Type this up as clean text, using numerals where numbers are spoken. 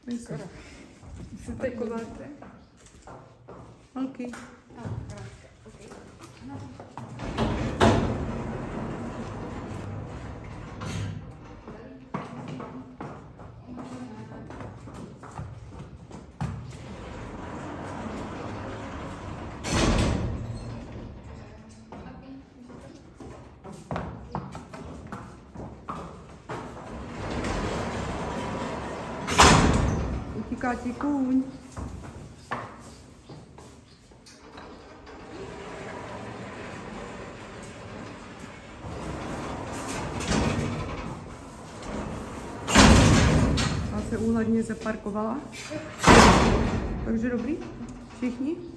Skoro. Se takováte? Holky. Utíká ti kůň. Já se úhledně zaparkovala. Takže dobrý? Všichni?